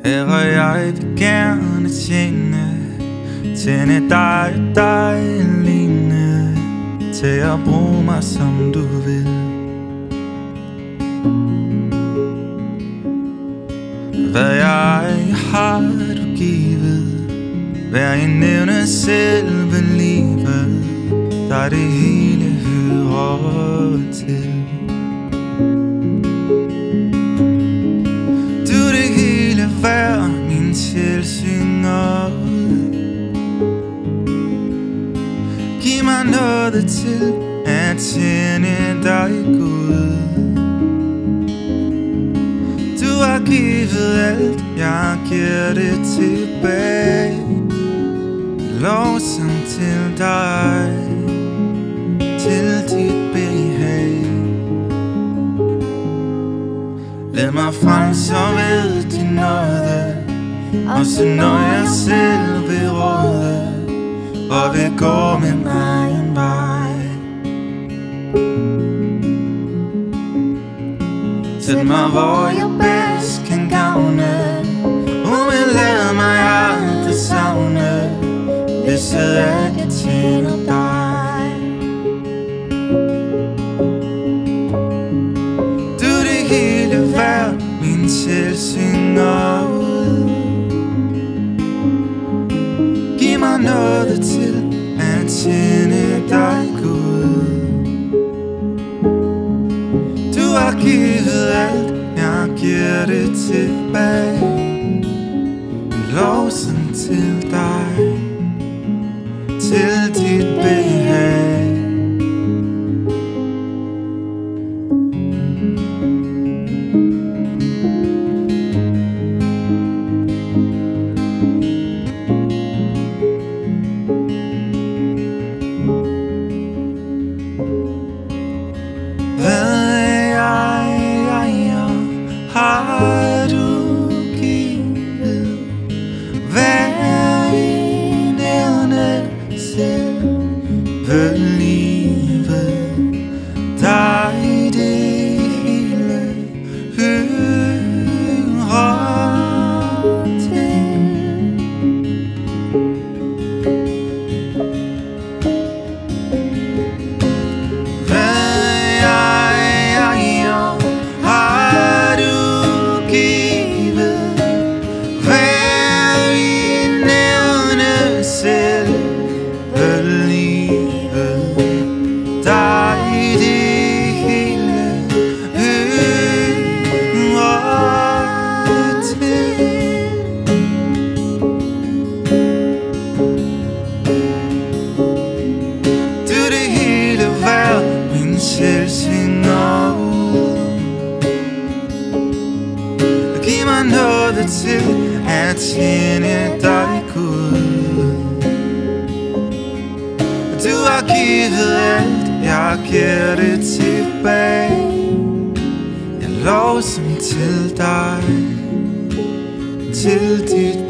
Her og jeg vil gerne tjene dig og dig alene, til at bruge mig som du vil. Hvad jeg har du givet, hver en evne selve livet, der det hele hører til. Du det hele værd, min sjæl synger ud. Giv mig noget til at tjene dig, Gud. Du har givet alt, jeg giver det tilbage. Lovsang til dig, til dit behag. Lad mig frelse og ved din nåde, også når jeg selv vil råde og vil gå min egen vej. Sæt mig hvor jeg bedst kan gavne, vil lade mig aldrig savne, hvis at jeg tjener dig. Du det hele værd, min sjæl synger ud. Giv mig noget til at tjene dig, Gud. Du har givet alt, jeg giver det tilbage. En lovsang til dig, til dit behag. Har du givet hver en evne selve livet, dig det hele hører til. Sjæl synger ud. Giv mig noget til at tjene dig, Gud. Du har givet alt, jeg giver det tilbage. Jeg lovsang til dig, til dit